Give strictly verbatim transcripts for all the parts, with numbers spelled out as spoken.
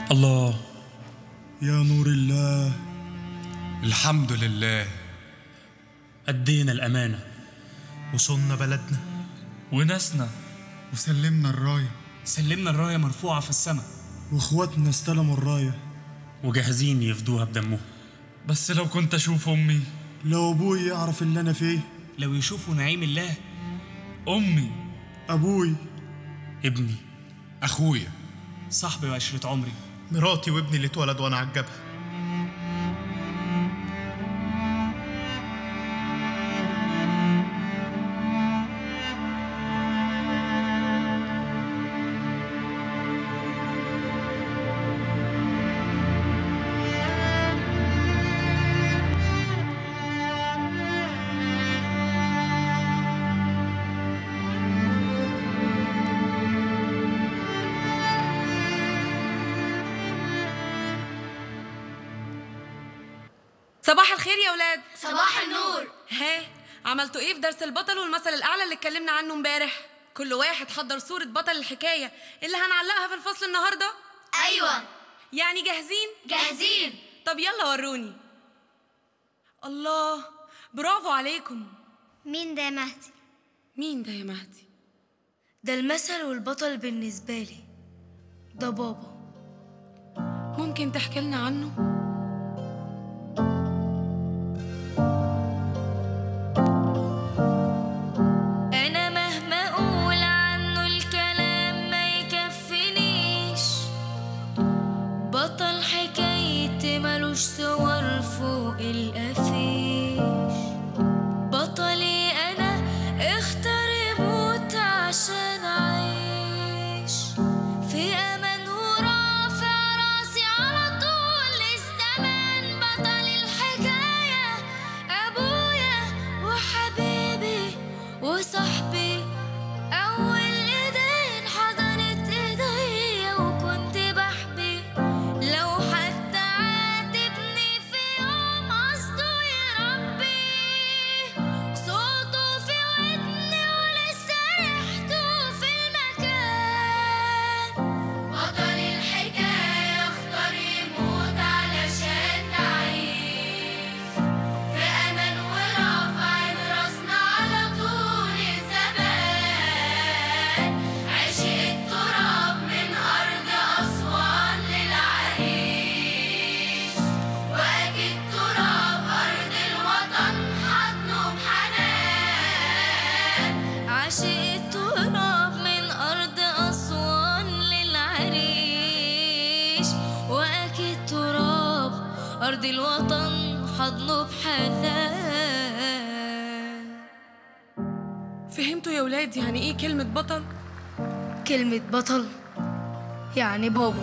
الله. يا نور الله. الحمد لله. أدينا الأمانة وصلنا بلدنا وناسنا وسلمنا الراية. سلمنا الراية مرفوعة في السماء، واخواتنا استلموا الراية وجاهزين يفدوها بدمهم. بس لو كنت أشوف أمي، لو أبوي يعرف اللي أنا فيه، لو يشوفوا نعيم الله. أمي، أبوي، ابني، أخويا، صاحبي وعشرة عمري، مراتي وابني اللي اتولد وأنا على الجبهة. صباح الخير يا ولاد. صباح النور. ها، عملتوا ايه في درس البطل والمثل الاعلى اللي اتكلمنا عنه امبارح؟ كل واحد حضر صورة بطل الحكاية اللي هنعلقها في الفصل النهاردة. ايوه. يعني جاهزين؟ جاهزين. طب يلا وروني. الله، برافو عليكم. مين ده يا مهدي؟ مين ده يا مهدي؟ ده المثل والبطل بالنسبة لي، ده بابا. ممكن تحكي لنا عنه؟ بطل حكايتي ملوش صور فوق القفيش، بطلي أنا اختار يموت عشان أعيش في أمان ورافع راسي على طول للزمان. بطل الحكاية أبويا وحبيبي وصاحبي، أول إيدين حضنت إيديا وكنت بحبي. لو حتى عاتبني في يوم قصده يربي، صوته في ودني ولسه ريحته في المكان. بطل الحكاية اختار يموت علشان تعيش في أمان ورافع راسنا على طول الزمان. عشق التراب من أرض أسوان للعريش، وأكيد تراب أرض الوطن حضنه بحنان. عاشق التراب من أرض أسوان للعريش، وأكيد تراب أرض الوطن حضنه بحنان. فهمتوا يا ولاد يعني ايه كلمة بطل؟ كلمة بطل يعني بابا.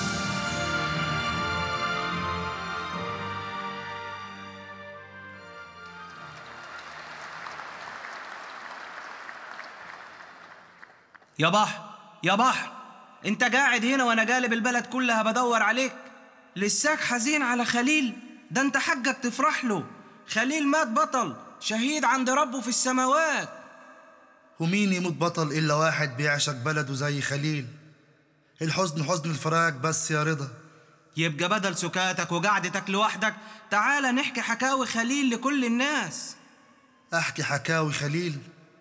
يا بحر يا بحر، انت قاعد هنا وانا قالب البلد كلها بدور عليك، لساك حزين على خليل؟ ده انت حقك تفرح له، خليل مات بطل شهيد عند ربه في السماوات. ومين يموت بطل إلا واحد بيعشق بلده زي خليل؟ الحزن حزن الفراق بس يا رضا. يبقى بدل سكاتك وقعدتك لوحدك تعال نحكي حكاوي خليل لكل الناس. أحكي حكاوي خليل؟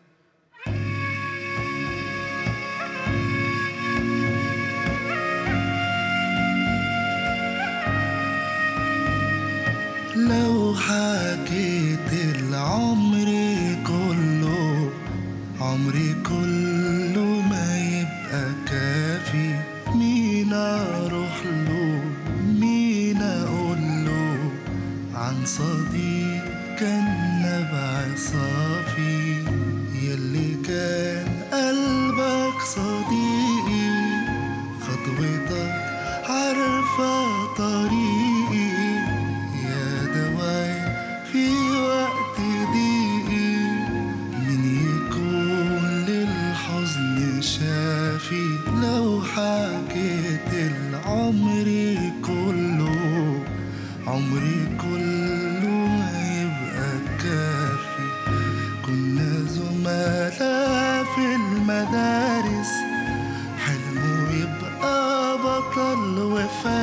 لو حكيت العمر كله، عمري كله ما يبقى كافي. مين اروح له، مين اقول له عن صديق كان نبع صافي؟ يلي كان قلبك صديقي، خطوتك عارفة طريقي، يا دواي في وقت ضيقي. مين يكون للحزن شافي؟ لو حكيت العمر كله، عمري كله ما يبقى كافي. كنا زملاء في المدارس، حلمه يبقى بطل وفاء.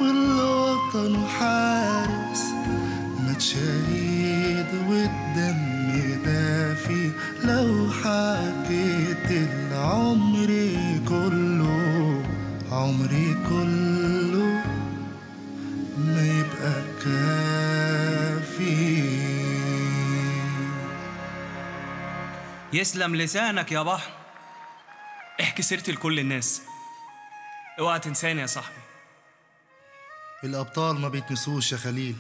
والوطن حارس، مات شهيد والدم دافي. لو حكيت العمر كله، عمري كله ما يبقى كافي. يسلم لسانك يا بحر. احكي سيرتي لكل الناس، اوعى تنساني يا صاحبي. الأبطال ما بيتنسوش يا خليل.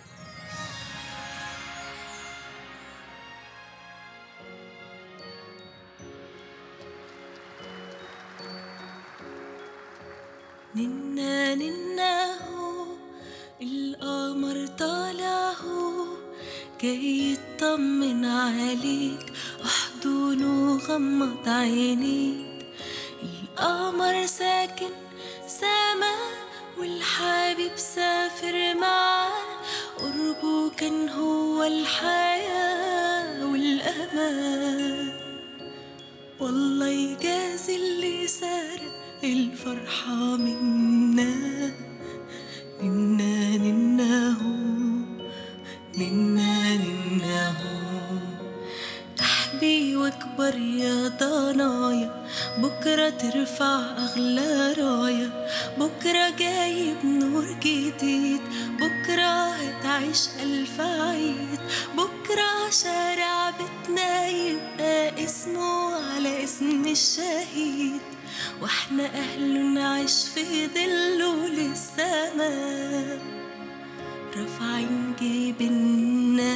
ننا ننا هو القمر طالع هو، جاي يطمن عليك، احضنه غمض عينيك. القمر ساكن سما والحبيب سافر معاه، قربه كان هو الحياة والأمان. والله يجازي اللي سارق الفرحة منا. ننا ننا هو ننا ننا هو، احبي واكبر يا ضنايا، بكرة ترفع أغلى راية. بكرة جايب نور جديد، بكرة هتعيش ألف عيد. بكرة شارع بيتنا يبقى اسمه على اسم الشهيد، واحنا أهله نعيش في ظله للسماء، رافعين جيبنا.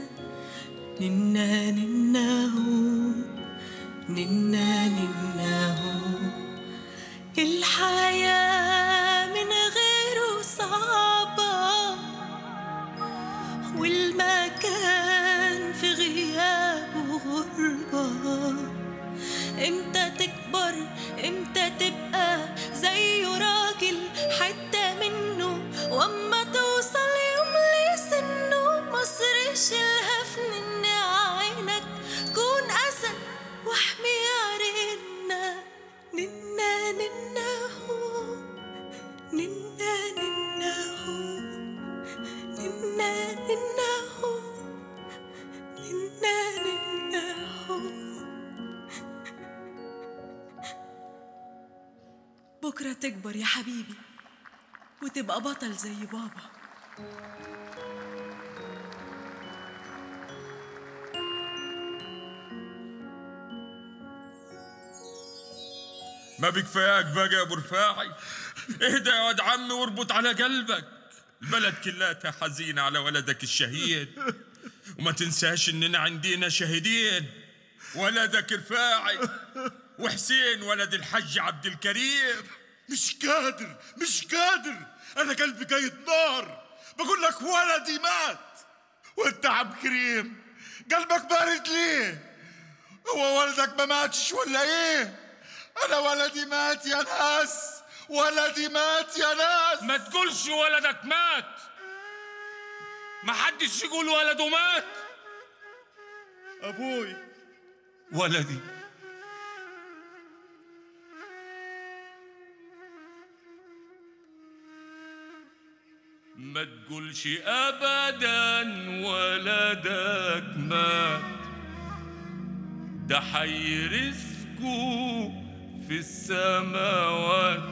ننا ننا هو ننا ننا هو، الحياة من غيره صعبة، والمكان في غيابه غربة. امتى تكبر امتى تبقى زيه راجل حتى منه، واما توصل يوم لسنه مصر شيلها في نن عينك. كون اسد واحمي عرينا. ننا ننا هو ننا ننا هو ننا ننا هو ننا ننا هو. بكرة تكبر يا حبيبي وتبقى بطل زي بابا. ما بكفاك بقى يا ابو رفاعي؟ اهدى يا واد عمي واربط على قلبك، البلد كلها حزينة على ولدك الشهيد، وما تنساش اننا عندنا شهيدين، ولدك رفاعي وحسين ولد الحج عبد الكريم. مش قادر مش قادر، انا قلبي جاي نار. بقول لك ولدي مات، وانت عبد الكريم قلبك بارد ليه؟ هو ولدك ما ماتش ولا ايه؟ انا ولدي مات يا ناس، ولدي مات يا ناس. ما تقولش ولدك مات، ما حدش يقول ولده مات. ابوي ولدي ما تقولش ابدا ولدك مات، ده حي رزقه في السماوات.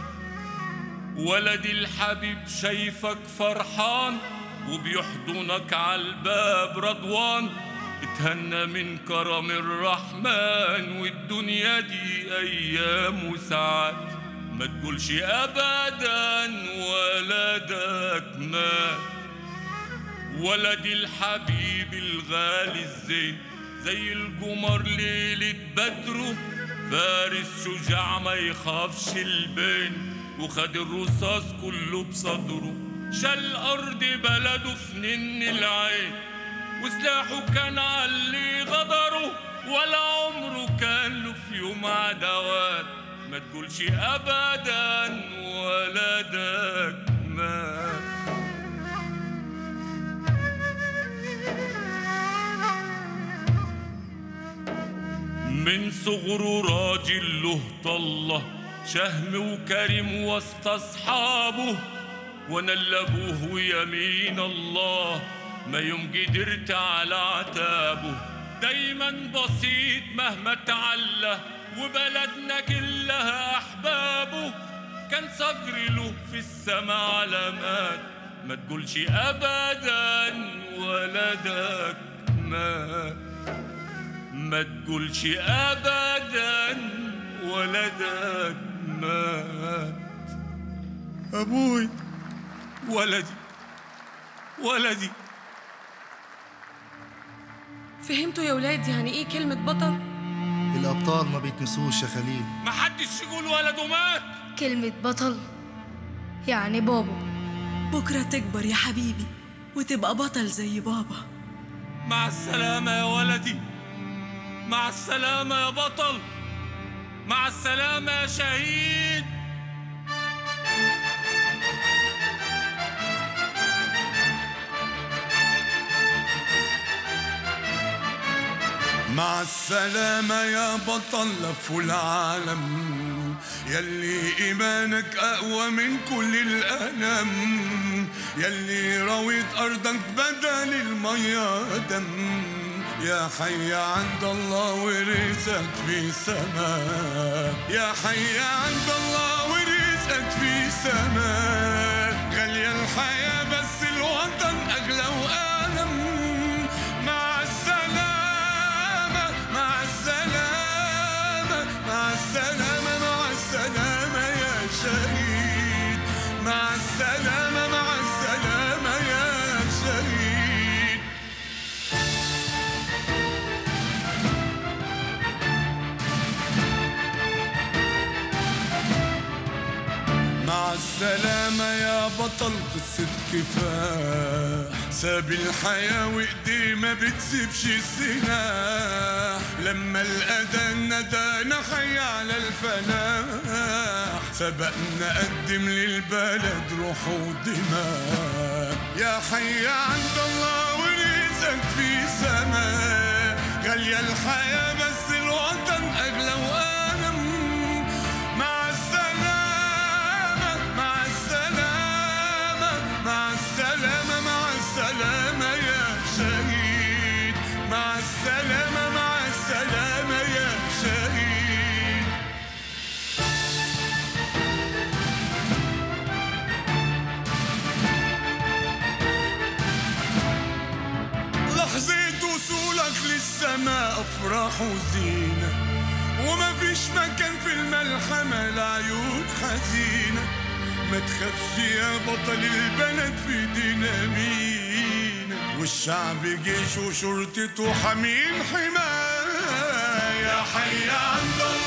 ولدي الحبيب شايفك فرحان وبيحضنك عالباب رضوان، اتهنى من كرم الرحمن والدنيا دي ايام وساعات. ما تقولش ابدا ولدك مات، ولدي الحبيب الغالي الزين زي القمر ليلة بدره، فارس شجاع ما يخافش البين، وخد الرصاص كله بصدره. شال أرض بلده في نن العين، وسلاحه كان عاللي غدره، ولا عمره كان له في يوم عدوات. ما تقولش أبدا ولدك مات. من صغره راجل له طله، شهم وكريم وسط أصحابه، وانا اللي ابوه ويمين الله ما يوم قدرت على عتابه. دايما بسيط مهما تعلى وبلدنا كلها احبابه. كان صقر له في السما علامات ما تقولش ابدا ولدك مات. ما تقولش ابدا ولدك مات. ابوي ولدي ولدي. فهمتوا يا ولاد يعني ايه كلمة بطل؟ الأبطال ما بيتنسوش يا خليل. ما حدش يقول ولده مات. كلمة بطل يعني بابا. بكرة تكبر يا حبيبي وتبقى بطل زي بابا. مع السلامة يا ولدي. مع السلامة يا بطل. مع السلامة يا شهيد. مع السلامة يا بطل لفوا العالم يلي إيمانك أقوى من كل الألم. يلي رويت أرضك بدل المية دم. يا حي عند الله ورزقك في سماء. يا حي عند الله ورزقك في سماء. غالية الحياة بس الوطن أغلى وألم. مع السلامة مع السلامة مع السلامة مع السلامة يا شهيد. مع السلامة مع السلامة يا شهيد. مع السلامة يا بطل قصة كفاح. ساب الحياة وإيديه ما بتسيبش السلاح. لما الأذان ندانا حي على الفلاح. سبقنا قدم للبلد روح ودماء. يا حي عند الله ورزقك في سماء. غالية الحياة بس الوطن أغلى وألم. مع السلامة مع السلامة مع السلامة مع السلامة يا شهيد. مع السلامة مع السلامة يا شهيد. لحظة وصولك للسماء أفراح وزينة. وما فيش مكان في الملحمة لعيون حزينة. ما تخافش يا بطل البلد في ايدينا مينا. والشعب جيش وشرطته حامين حماية. يا حي عند الله